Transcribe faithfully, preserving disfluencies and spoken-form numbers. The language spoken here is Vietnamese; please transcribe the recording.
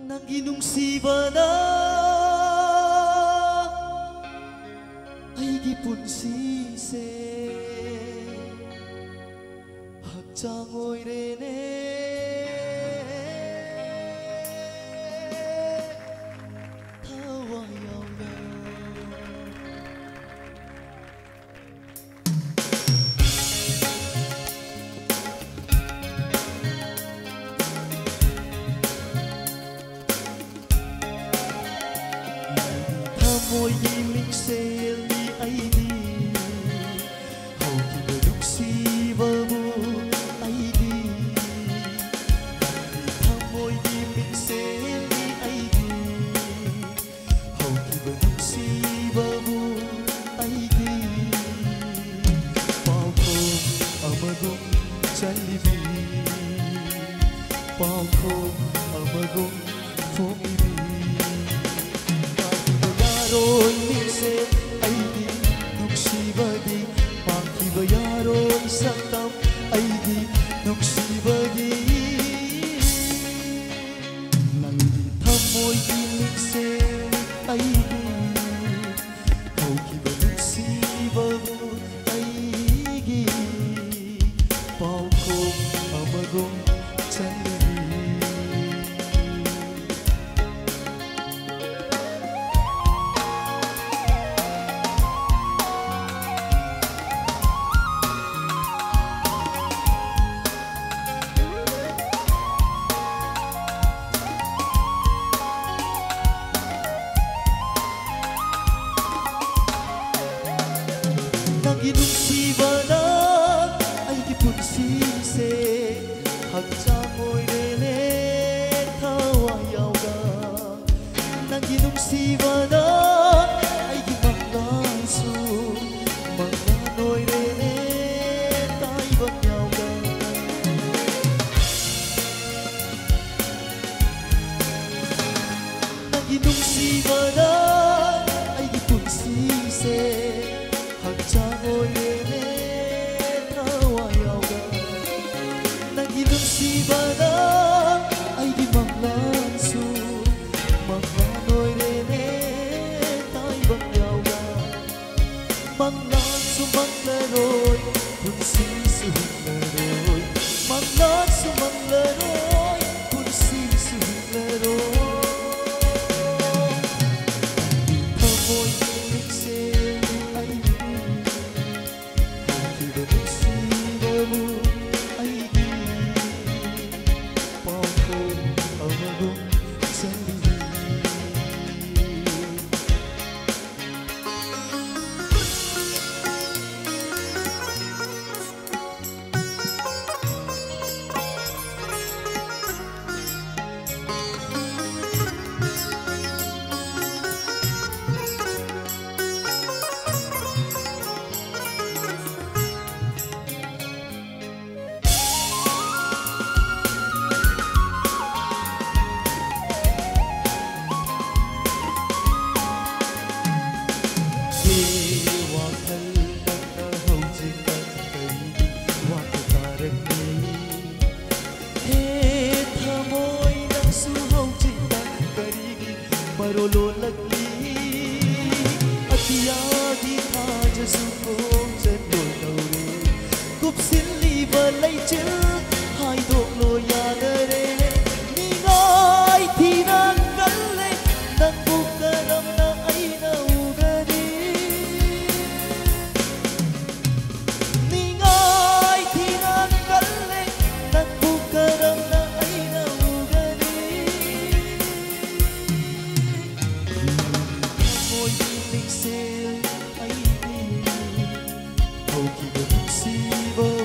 Nanging nungsiba ay gipunsise hagjangoy rene tawayaw na Tamoy imig sel ni ay di Hau kibaluk si babu ay di Tamoy imig sel ni ay di Hau kibaluk si babu ay di Pao ko amagong chalibi Pao ko amagong phong ibi Yaron minse ay di nuksiba di Pakiba yaron saktam ay di nuksiba di Nangitap mo'y di minse ay di Pakiba nuksiba mo ay di Pao ko amagong chalibi Nangginungsiba na ay gipunsise hagjangoy rene tawayaw ka Nangginungsiba na ay gimanglanso manganoy rene taibagyaw ka Nangginungsiba na ay gipunsise hagjangoy rene tawayaw ka Nangginungsiba na ay di manglanso manganoy rene taibagyaw ka Manglanso manglaroy kunsiso hinglaroy Manglanso manglaroy kunsiso hinglaroy Tamoy imig sel ay di Nungsiba mo ay di Pao ko amagong chalibi Marolo lagi Atiya di haja sukong cendol naure Kupsin li balay chil Hai dok lo yagare Ningay tinanggal le Nang bukaram na ay naugari Ningay tinanggal le Nang bukaram na ay naugari Tamoy imig sel ay di Hau kibaluk si babu